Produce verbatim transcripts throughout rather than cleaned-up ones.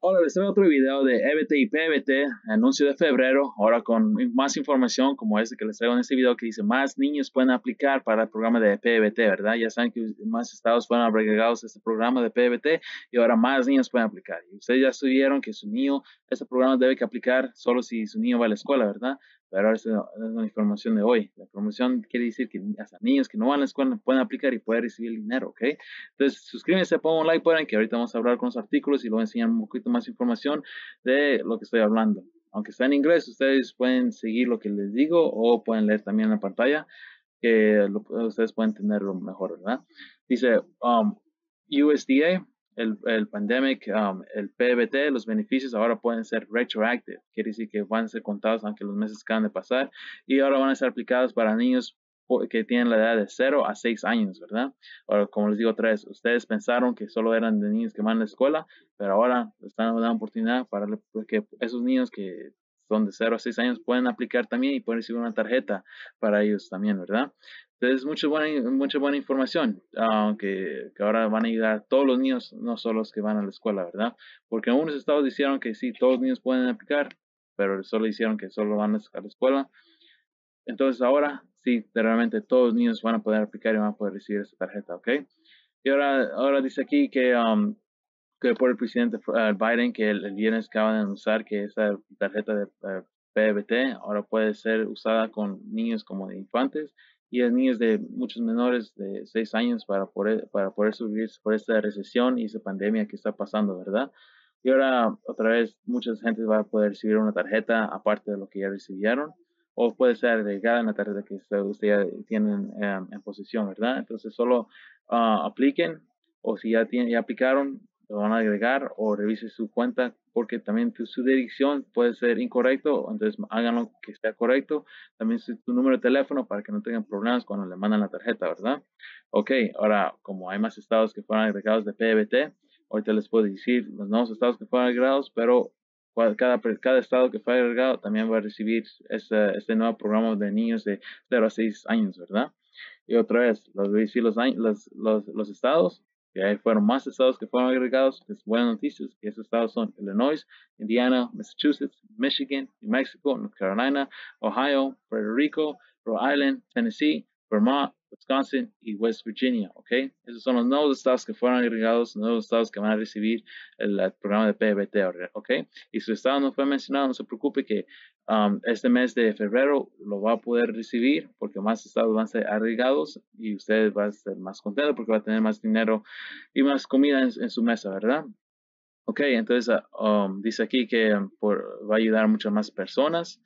Hola, les traigo otro video de E B T y P B T, anuncio de febrero, ahora con más información como este que les traigo en este video que dice más niños pueden aplicar para el programa de P B T, ¿verdad? Ya saben que más estados fueron agregados a este programa de P B T y ahora más niños pueden aplicar. Y ustedes ya estuvieron que su niño, este programa debe que aplicar solo si su niño va a la escuela, ¿verdad? Pero ahora esta es la información de hoy. La promoción quiere decir que hasta niños que no van a la escuela pueden aplicar y pueden recibir el dinero, ¿ok? Entonces, suscríbanse, pongan un like, pueden, que ahorita vamos a hablar con los artículos y luego enseñar un poquito más información de lo que estoy hablando. Aunque está en inglés, ustedes pueden seguir lo que les digo o pueden leer también en la pantalla, que lo, ustedes pueden entenderlo mejor, ¿verdad? Dice, um, U S D A, el, el pandemic, um, el P B T, los beneficios ahora pueden ser retroactive, quiere decir que van a ser contados aunque los meses acaban de pasar y ahora van a ser aplicados para niños que tienen la edad de cero a seis años, ¿verdad? Ahora, como les digo otra vez, ustedes pensaron que solo eran de niños que van a la escuela, pero ahora están dando oportunidad para que esos niños que son de cero a seis años pueden aplicar también y pueden recibir una tarjeta para ellos también, ¿verdad? Entonces, mucha buena, mucha buena información, aunque uh, que ahora van a ayudar a todos los niños, no solo los que van a la escuela, ¿verdad? Porque algunos estados dijeron que sí, todos los niños pueden aplicar, pero solo hicieron que solo van a la escuela. Entonces, ahora sí, realmente todos los niños van a poder aplicar y van a poder recibir esa tarjeta, ¿ok? Y ahora, ahora dice aquí que, um, que por el presidente uh, Biden, que el, el viernes acaban de anunciar que esa tarjeta de uh, P B T ahora puede ser usada con niños como de infantes y a niños de muchos menores de seis años para poder, para poder subir por esta recesión y esa pandemia que está pasando, ¿verdad? Y ahora otra vez mucha gente va a poder recibir una tarjeta aparte de lo que ya recibieron o puede ser agregada en la tarjeta que ustedes ya tienen um, en posesión, ¿verdad? Entonces solo uh, apliquen o si ya, tienen, ya aplicaron, lo van a agregar o revise su cuenta porque también tu, su dirección puede ser incorrecto, entonces háganlo que sea correcto. También su, tu número de teléfono para que no tengan problemas cuando le mandan la tarjeta, ¿verdad? Ok, ahora como hay más estados que fueron agregados de P B T, ahorita les puedo decir los nuevos estados que fueron agregados, pero cada, cada estado que fue agregado también va a recibir este, este nuevo programa de niños de cero a seis años, ¿verdad? Y otra vez, los, los, los, los, los estados, que ahí fueron más estados que fueron agregados, es buenas noticias, que esos estados son Illinois, Indiana, Massachusetts, Michigan, New Mexico, North Carolina, Ohio, Puerto Rico, Rhode Island, Tennessee, Vermont, Wisconsin y West Virginia, ¿ok? Esos son los nuevos estados que fueron agregados, los nuevos estados que van a recibir el, el programa de P B T, ¿ok? Y su estado no fue mencionado, no se preocupe que um, este mes de febrero lo va a poder recibir porque más estados van a ser agregados y usted va a estar más contento porque va a tener más dinero y más comida en, en su mesa, ¿verdad? Ok, entonces um, dice aquí que um, por, va a ayudar a muchas más personas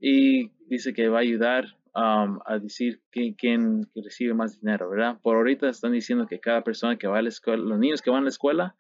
y dice que va a ayudar um, a decir quién, quién recibe más dinero, ¿verdad? Por ahorita están diciendo que cada persona que va a la escuela, los niños que van a la escuela,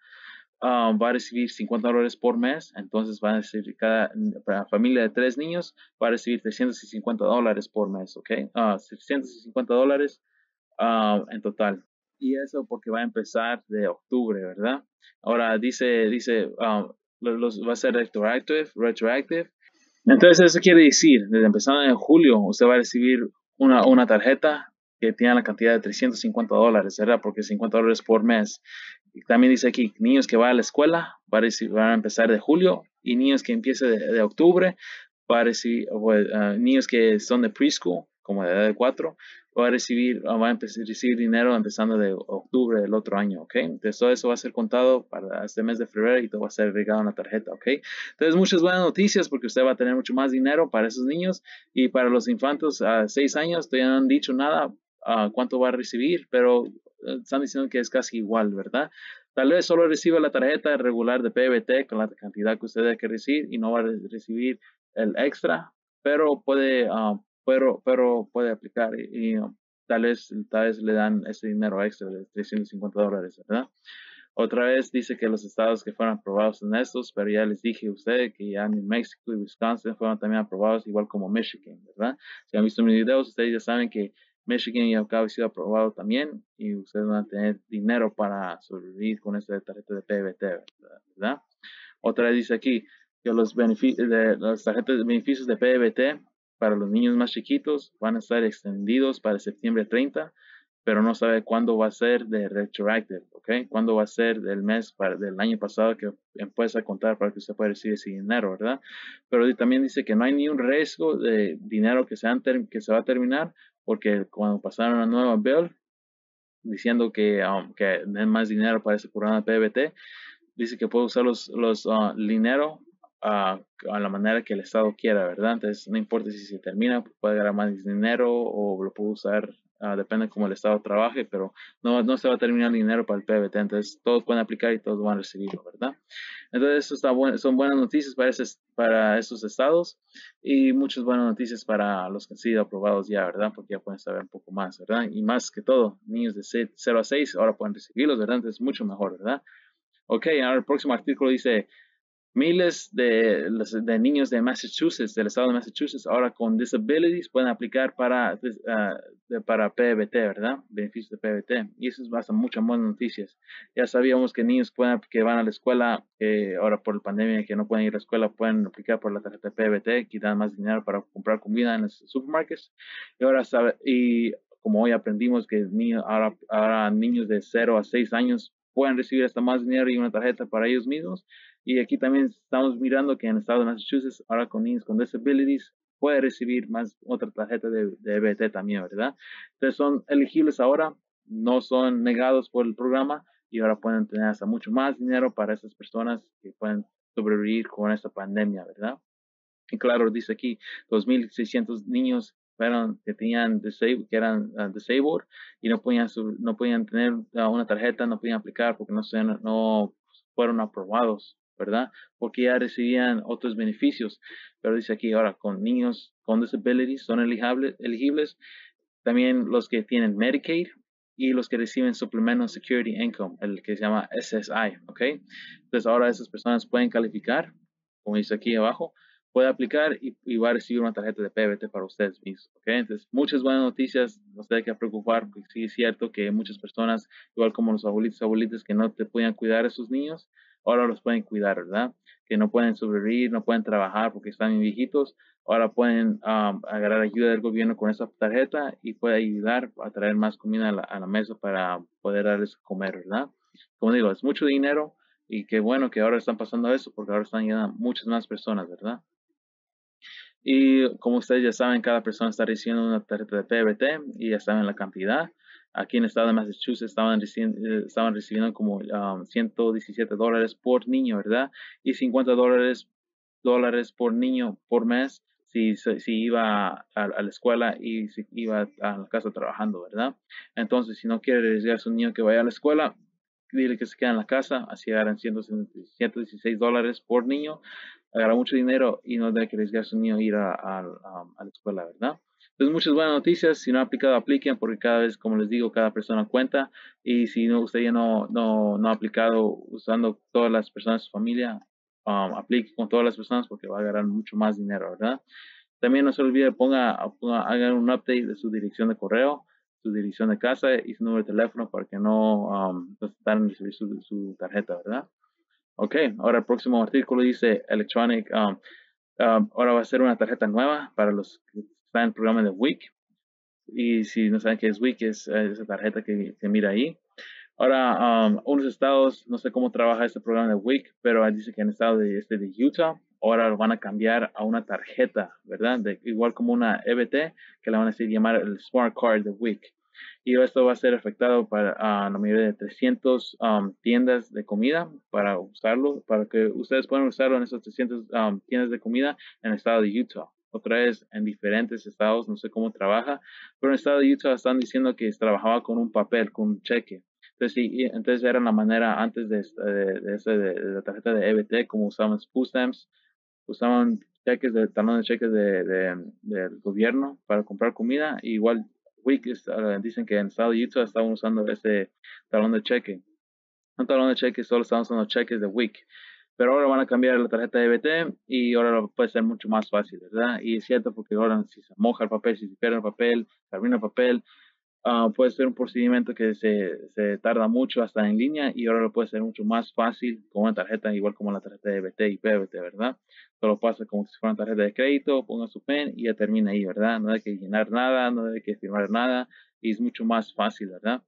um, va a recibir cincuenta dólares por mes, entonces va a recibir cada para familia de tres niños va a recibir trescientos cincuenta dólares por mes, ¿ok? Uh, trescientos cincuenta dólares uh, en total. Y eso porque va a empezar de octubre, ¿verdad? Ahora dice, dice, um, los, va a ser retroactive, retroactive. Entonces eso quiere decir, desde empezando en julio, usted va a recibir una, una tarjeta que tiene la cantidad de trescientos cincuenta dólares, ¿verdad? Porque cincuenta dólares por mes. Y también dice aquí, niños que van a la escuela va a recibir, van a empezar de julio y niños que empiecen de, de octubre, va a recibir, uh, niños que son de preschool, como de edad de cuatro, va a recibir, va a empezar a recibir dinero empezando de octubre del otro año, ¿ok? Entonces todo eso va a ser contado para este mes de febrero y todo va a ser agregado en la tarjeta, ¿ok? Entonces muchas buenas noticias porque usted va a tener mucho más dinero para esos niños y para los infantes a seis años todavía no han dicho nada uh, cuánto va a recibir, pero están diciendo que es casi igual, ¿verdad? Tal vez solo reciba la tarjeta regular de P B T con la cantidad que usted debe que recibir y no va a recibir el extra, pero puede, uh, pero, pero puede aplicar y, y uh, tal vez, tal vez le dan ese dinero extra de trescientos cincuenta dólares, ¿verdad? Otra vez dice que los estados que fueron aprobados son estos, pero ya les dije a ustedes que ya New Mexico y Wisconsin fueron también aprobados, igual como Michigan, ¿verdad? Si han visto mis videos, ustedes ya saben que Michigan ya acaba de ser aprobado también y ustedes van a tener dinero para sobrevivir con esta tarjeta de P B T, ¿verdad? Otra vez dice aquí que los beneficios de las tarjetas de beneficios de P B T para los niños más chiquitos van a estar extendidos para septiembre treinta, pero no sabe cuándo va a ser de retroactive, ¿ok? Cuándo va a ser del mes para, del año pasado que empieza a contar para que usted pueda recibir ese dinero, ¿verdad? Pero también dice que no hay ni un riesgo de dinero que se, han que se va a terminar, porque cuando pasaron una nueva bill diciendo que, um, que den más dinero para ese programa de P B T, dice que puede usar los, los uh, dinero uh, a la manera que el Estado quiera, ¿verdad? Entonces, no importa si se termina, puede ganar más dinero o lo puede usar, uh, depende cómo el Estado trabaje, pero no, no se va a terminar el dinero para el P B T, entonces todos pueden aplicar y todos van a recibirlo, ¿verdad? Entonces, eso está bueno, son buenas noticias para, ese, para esos estados y muchas buenas noticias para los que han sido aprobados ya, ¿verdad? Porque ya pueden saber un poco más, ¿verdad? Y más que todo, niños de cero a seis ahora pueden recibirlos, ¿verdad? Entonces, mucho mejor, ¿verdad? Ok, ahora el próximo artículo dice, miles de, de niños de Massachusetts, del estado de Massachusetts, ahora con disabilities pueden aplicar para, uh, para P B T, ¿verdad? Beneficios de P B T. Y eso es bastante muchas buenas noticias. Ya sabíamos que niños pueden, que van a la escuela, eh, ahora por la pandemia, que no pueden ir a la escuela, pueden aplicar por la tarjeta de P B T, que dan más dinero para comprar comida en los supermercados. Y ahora sabe, y como hoy aprendimos que niños, ahora, ahora niños de cero a seis años pueden recibir hasta más dinero y una tarjeta para ellos mismos. Y aquí también estamos mirando que en el estado de Massachusetts, ahora con niños con disabilities, puede recibir más otra tarjeta de, de E B T también, ¿verdad? Entonces son elegibles ahora, no son negados por el programa y ahora pueden tener hasta mucho más dinero para esas personas que pueden sobrevivir con esta pandemia, ¿verdad? Y claro, dice aquí, dos mil seiscientos niños fueron, que tenían que eran uh, disabled y no podían, no podían tener uh, una tarjeta, no podían aplicar porque no, se, no fueron aprobados, ¿verdad? Porque ya recibían otros beneficios. Pero dice aquí, ahora, con niños con disabilities son elegibles, elegibles también los que tienen Medicaid y los que reciben Supplemental Security Income, el que se llama S S I, ¿ok? Entonces ahora esas personas pueden calificar, como dice aquí abajo, puede aplicar y, y va a recibir una tarjeta de P B T para ustedes mismos, ¿ok? Entonces, muchas buenas noticias, no se hay que preocupar, porque sí es cierto que muchas personas, igual como los abuelitos, abuelitas que no te podían cuidar a sus niños, ahora los pueden cuidar, ¿verdad? Que no pueden sobrevivir, no pueden trabajar porque están viejitos, ahora pueden um, agarrar ayuda del gobierno con esa tarjeta y puede ayudar a traer más comida a la, a la mesa para poder darles comer, ¿verdad? Como digo, es mucho dinero y qué bueno que ahora están pasando eso porque ahora están llegando muchas más personas, ¿verdad? Y como ustedes ya saben, cada persona está recibiendo una tarjeta de P B T y ya saben la cantidad. Aquí en el estado de Massachusetts estaban, recibiendo, estaban recibiendo como um, ciento diecisiete dólares por niño, ¿verdad? Y cincuenta dólares, dólares por niño por mes si, si iba a, a la escuela y si iba a la casa trabajando, ¿verdad? Entonces, si no quiere arriesgar a su niño que vaya a la escuela, dile que se quede en la casa, así agarran ciento dieciséis dólares por niño, agarra mucho dinero y no debe que arriesgar a su niño a ir a, a, a la escuela, ¿verdad? Entonces, muchas buenas noticias. Si no ha aplicado, apliquen, porque cada vez, como les digo, cada persona cuenta. Y si no, usted ya no, no, no ha aplicado usando todas las personas de su familia, um, aplique con todas las personas porque va a ganar mucho más dinero, ¿verdad? También no se olvide, ponga, ponga, hagan un update de su dirección de correo, su dirección de casa y su número de teléfono para que no um, tarden en recibir su, su tarjeta, ¿verdad? Ok, ahora el próximo artículo dice Electronic, um, um, ahora va a ser una tarjeta nueva para los que están en el programa de W I C. Y si no saben qué es W I C, es uh, esa tarjeta que, que mira ahí. Ahora, um, unos estados, no sé cómo trabaja este programa de W I C, pero dice que en el estado de, este de Utah, ahora lo van a cambiar a una tarjeta, ¿verdad? De, igual como una E B T, que la van a decir llamar el Smart Card de W I C. Y esto va a ser afectado para uh, la mayoría de trescientas um, tiendas de comida para usarlo, para que ustedes puedan usarlo en esas trescientas um, tiendas de comida en el estado de Utah. Otra vez en diferentes estados, no sé cómo trabaja, pero en el estado de Utah están diciendo que trabajaba con un papel, con un cheque. Entonces, sí, entonces era la manera antes de, de, de, de, de la tarjeta de E B T, como usaban food stamps, usaban cheques de talón de cheques de, de, del gobierno para comprar comida. Y igual W I C uh, dicen que en el estado de Utah estaban usando ese talón de cheque. Un talón de cheque, solo estaban usando cheques de W I C. Pero ahora van a cambiar la tarjeta de E B T y ahora puede ser mucho más fácil, ¿verdad? Y es cierto porque ahora si se moja el papel, si se pierde el papel, se arruina el papel, Uh, puede ser un procedimiento que se, se tarda mucho hasta en línea y ahora lo puede ser mucho más fácil con una tarjeta, igual como la tarjeta de E B T y P B T, ¿verdad? Solo pasa como si fuera una tarjeta de crédito, ponga su pen y ya termina ahí, ¿verdad? No hay que llenar nada, no hay que firmar nada y es mucho más fácil, ¿verdad?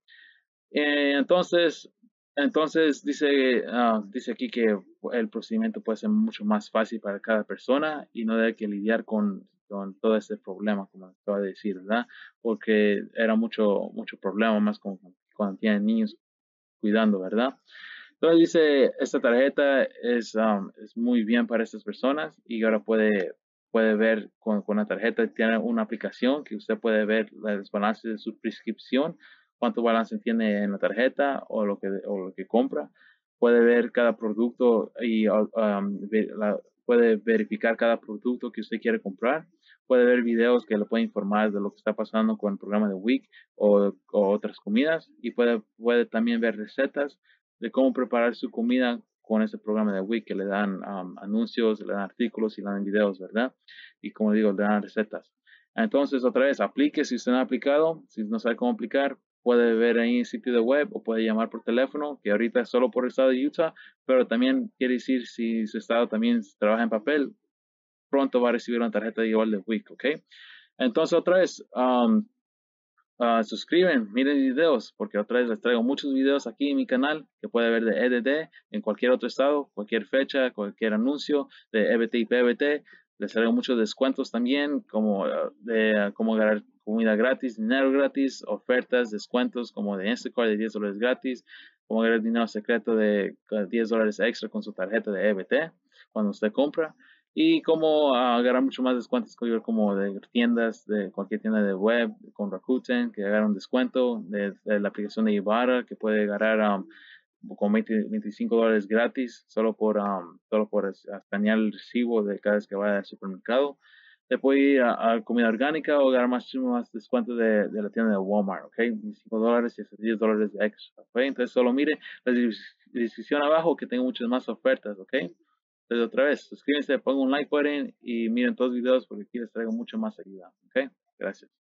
Eh, entonces, entonces dice, uh, dice aquí que el procedimiento puede ser mucho más fácil para cada persona y no debe que lidiar con, con todo este problema, como acaba de decir, ¿verdad? Porque era mucho, mucho problema más con, cuando tienen niños cuidando, ¿verdad? Entonces dice, esta tarjeta es, um, es muy bien para estas personas y ahora puede, puede ver con, con la tarjeta, tiene una aplicación que usted puede ver los balances de su prescripción, cuánto balance tiene en la tarjeta o lo que, o lo que compra. Puede ver cada producto y um, ver, la, puede verificar cada producto que usted quiere comprar. Puede ver videos que le pueden informar de lo que está pasando con el programa de Week o, o otras comidas y puede, puede también ver recetas de cómo preparar su comida con ese programa de Wix que le dan um, anuncios, le dan artículos y le dan videos, ¿verdad? Y como digo, le dan recetas. Entonces, otra vez, aplique si usted no ha aplicado, si no sabe cómo aplicar, puede ver ahí en el sitio de web o puede llamar por teléfono, que ahorita es solo por el estado de Utah, pero también quiere decir si su estado también trabaja en papel, pronto va a recibir una tarjeta igual de Wix, ¿ok? Entonces, otra vez, um, Uh, suscriben, miren videos, porque otra vez les traigo muchos videos aquí en mi canal que puede ver de E D D en cualquier otro estado, cualquier fecha, cualquier anuncio de E B T y P B T. Les traigo muchos descuentos también, como uh, de uh, cómo ganar comida gratis, dinero gratis, ofertas, descuentos como de Instacart de diez dólares gratis, cómo ganar dinero secreto de uh, diez dólares extra con su tarjeta de E B T cuando usted compra y cómo agarrar mucho más descuentos como de tiendas, de cualquier tienda de web, con Rakuten, que agarra un descuento, de, de la aplicación de Ibarra, que puede agarrar um, con veinte, veinticinco dólares gratis, solo por, um, solo por escanear el recibo de cada vez que vaya al supermercado. Te puede ir a, a comida orgánica o agarrar más, más descuentos de, de la tienda de Walmart, ¿ok? veinticinco dólares y hasta diez dólares de extra, ¿ok? Entonces solo mire la descripción abajo que tengo muchas más ofertas, ¿ok? Entonces, otra vez, suscríbanse, pongan un like button y miren todos los videos porque aquí les traigo mucho más ayuda. ¿Ok? Gracias.